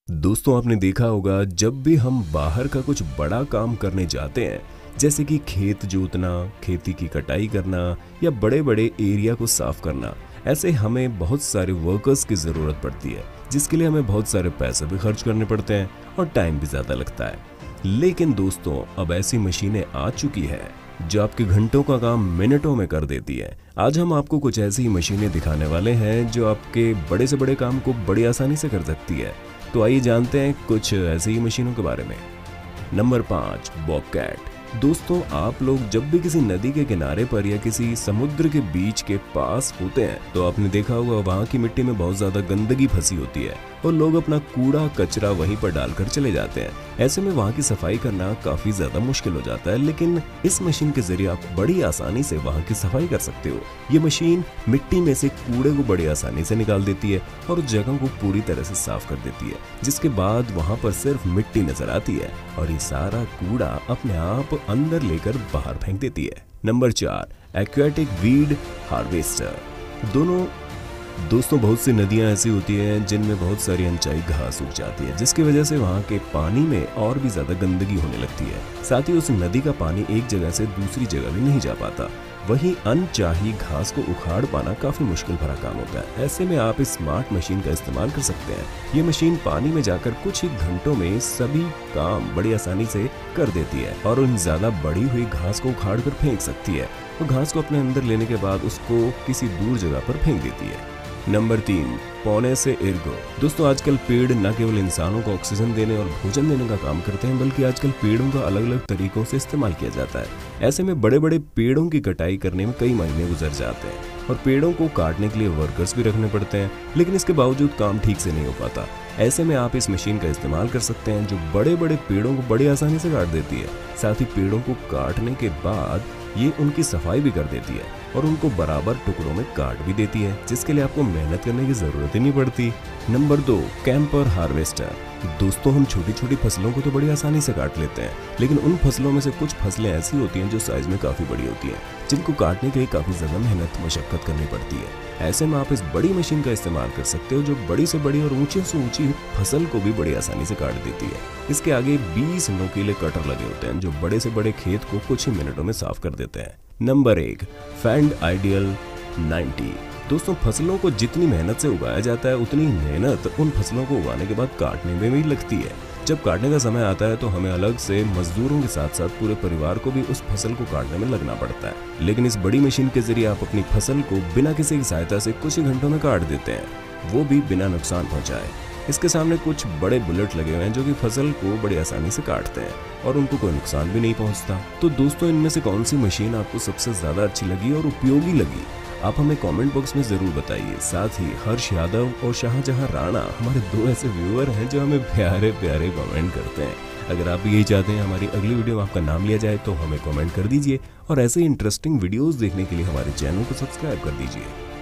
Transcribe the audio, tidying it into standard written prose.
दोस्तों आपने देखा होगा जब भी हम बाहर का कुछ बड़ा काम करने जाते हैं, जैसे कि खेत जोतना, खेती की कटाई करना या बड़े बड़े एरिया को साफ करना, ऐसे हमें बहुत सारे वर्कर्स की ज़रूरत पड़ती है जिसके लिए हमें बहुत सारे पैसे भी खर्च करने पड़ते हैं और टाइम भी ज़्यादा लगता है। लेकिन दोस्तों अब ऐसी मशीनें आ चुकी है जो आपके घंटों का काम मिनटों में कर देती है। आज हम आपको कुछ ऐसी ही मशीनें दिखाने वाले हैं जो आपके बड़े से बड़े काम को बड़ी आसानी से कर सकती है। तो आइए जानते हैं कुछ ऐसी ही मशीनों के बारे में। Number 5, Bobcat. दोस्तों आप लोग जब भी किसी नदी के किनारे पर या किसी समुद्र के बीच के पास होते हैं तो आपने देखा होगा वहाँ की मिट्टी में बहुत ज़्यादा गंदगी फंसी होती है और लोग अपना कूड़ा कचरा वहीं पर डालकर चले जाते हैं। ऐसे में वहाँ की सफाई करना काफ़ी ज़्यादा मुश्किल हो जाता है, लेकिन इस मशीन के जरिए आप बड़ी आसानी से वहाँ की सफाई कर सकते हो। ये मशीन मिट्टी में से कूड़े को बड़ी आसानी से निकाल देती है और उस जगह को पूरी तरह से साफ कर देती है, जिसके बाद वहाँ पर सिर्फ मिट्टी नजर आती है और ये सारा कूड़ा अपने आप अंदर लेकर बाहर फेंक देती है। Number 4, aquatic weed harvester. दोस्तों बहुत सी नदियां ऐसी होती हैं जिनमें बहुत सारी अनचाही घास उग जाती है, जिसकी वजह से वहां के पानी में और भी ज्यादा गंदगी होने लगती है। साथ ही उस नदी का पानी एक जगह से दूसरी जगह भी नहीं जा पाता। वहीं अनचाही घास को उखाड़ पाना काफी मुश्किल भरा काम होता है। ऐसे में आप इस स्मार्ट मशीन का इस्तेमाल कर सकते हैं। ये मशीन पानी में जाकर कुछ ही घंटों में सभी काम बड़ी आसानी से कर देती है और उन ज्यादा बड़ी हुई घास को उखाड़ कर फेंक सकती है और घास को अपने अंदर लेने के बाद उसको किसी दूर जगह पर फेंक देती है। नंबर 3, पौने से इर्गो। दोस्तों आजकल पेड़ न केवल इंसानों को ऑक्सीजन देने और भोजन देने का काम करते हैं, बल्कि आजकल पेड़ों का अलग अलग तरीकों से इस्तेमाल किया जाता है। ऐसे में बड़े बड़े पेड़ों की कटाई करने में कई महीने गुजर जाते हैं और पेड़ों को काटने के लिए वर्कर्स भी रखने पड़ते हैं, लेकिन इसके बावजूद काम ठीक से नहीं हो पाता। ऐसे में आप इस मशीन का इस्तेमाल कर सकते हैं जो बड़े बड़े पेड़ों को बड़ी आसानी से काट देती है। साथ ही पेड़ों को काटने के बाद ये उनकी सफाई भी कर देती है और उनको बराबर टुकड़ों में काट भी देती है, जिसके लिए आपको मेहनत करने की जरूरत ही नहीं पड़ती। Number 2, Kemper harvester. दोस्तों हम छोटी छोटी फसलों को तो बड़ी आसानी से काट लेते हैं, लेकिन उन फसलों में से कुछ फसलें ऐसी होती हैं जो साइज में काफी बड़ी होती हैं, जिनको काटने के लिए काफी ज्यादा मेहनत मशक्कत करनी पड़ती है। ऐसे में आप इस बड़ी मशीन का इस्तेमाल कर सकते हो जो बड़ी से बड़ी और ऊंची से ऊंची फसल को भी बड़ी आसानी से काट देती है। इसके आगे 20 नुकीले कटर लगे होते हैं जो बड़े से बड़े खेत को कुछ ही मिनटों में साफ कर देते हैं। Number 1, Fendt Ideal 90। दोस्तों फसलों को जितनी मेहनत से उगाया जाता है उतनी मेहनत उन फसलों को उगाने के बाद काटने में भी लगती है। जब काटने का समय आता है तो हमें अलग से मजदूरों के साथ साथ पूरे परिवार को भी उस फसल को काटने में लगना पड़ता है, लेकिन इस बड़ी मशीन के जरिए आप अपनी फसल को बिना किसी की सहायता से कुछ ही घंटों में काट देते हैं, वो भी बिना नुकसान पहुंचाए। इसके सामने कुछ बड़े बुलेट लगे हुए हैं जो कि फसल को बड़ी आसानी से काटते हैं और उनको कोई नुकसान भी नहीं पहुंचता। तो दोस्तों इनमें से कौन सी मशीन आपको सबसे ज्यादा अच्छी लगी और उपयोगी लगी, आप हमें कमेंट बॉक्स में जरूर बताइए। साथ ही हर्ष यादव और शाहजहां राणा हमारे 2 ऐसे व्यूअर हैं जो हमें प्यारे प्यारे कमेंट करते हैं। अगर आप भी यही चाहते हैं हमारी अगली वीडियो में आपका नाम लिया जाए तो हमें कमेंट कर दीजिए और ऐसे इंटरेस्टिंग वीडियोस देखने के लिए हमारे चैनल को सब्सक्राइब कर दीजिए।